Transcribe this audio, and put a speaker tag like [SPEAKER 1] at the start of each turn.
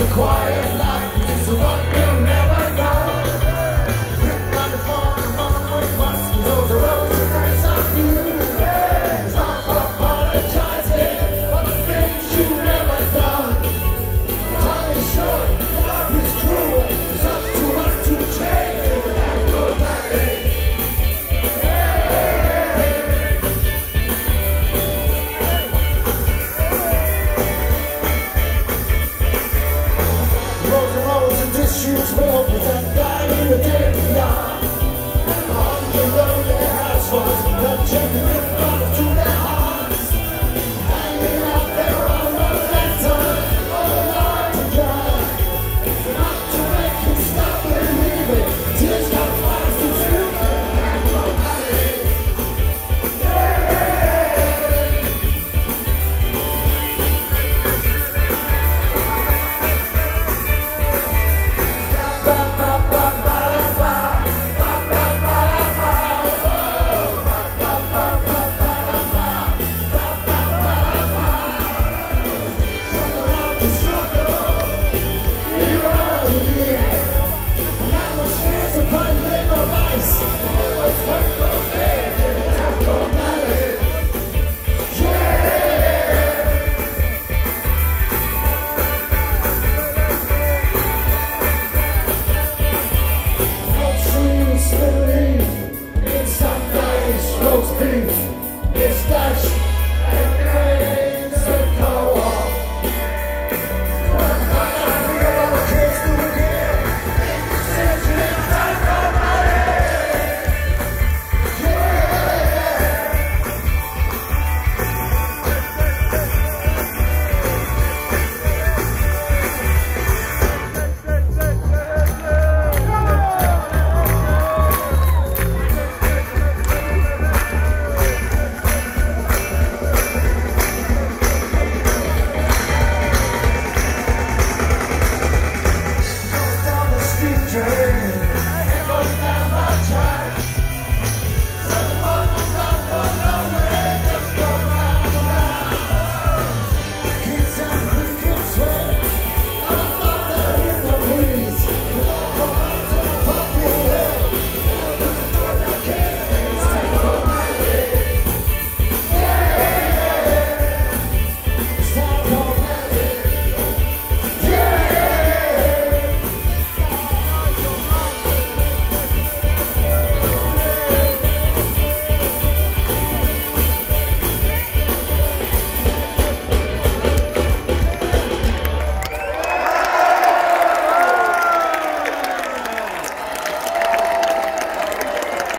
[SPEAKER 1] quiet life is what we'll never know. Written on the phone with bus, those roads are nice of you. Stop apologizing for the things you never done. Time is short, life is cruel. It's up to us to change without your backing. Roads and roads and issues will present